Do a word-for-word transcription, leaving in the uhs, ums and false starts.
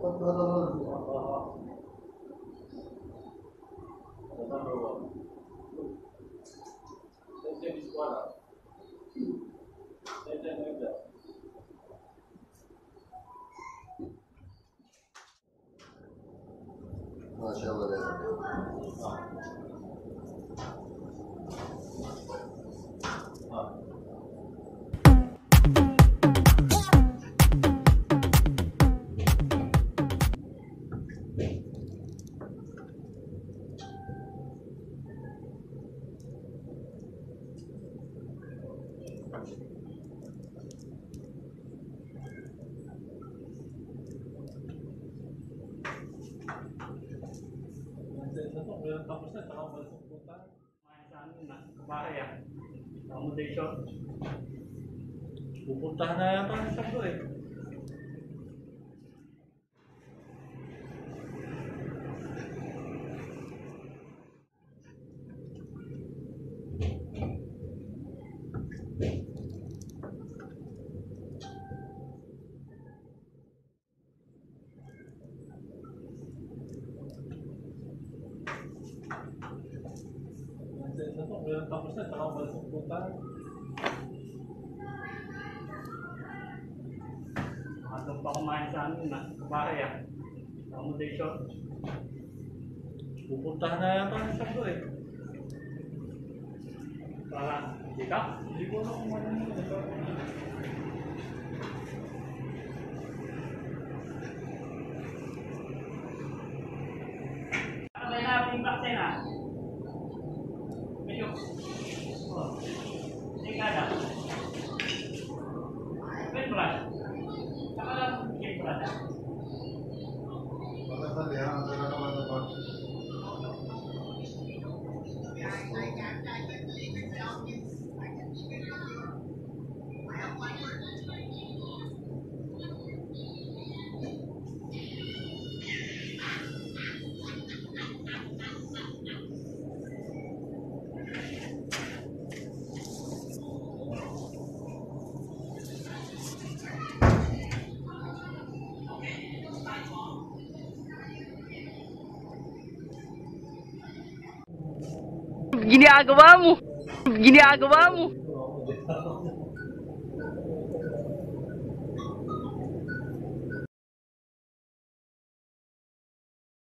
Tapos na, saka balik ang punta. Mayan sa amin na, bahay ah. Accommodation. Pupuntahan na yata ang sabdo eh. Tapos na, saka balik ang punta. Atong pa kumain sa amin na, bahay ah. Accommodation. Pupuntahan na yata ang sabdo eh. Para, hindi ka? Hindi ko na kumain mo. Ano na yung vaccine ah? Medyo. Oh. Hindi ka na. Wait mo lang. Saka lang game mo lang. Pagkasali ha, ang gano'n naman ito. Ginagawa mo. Ginagawa mo.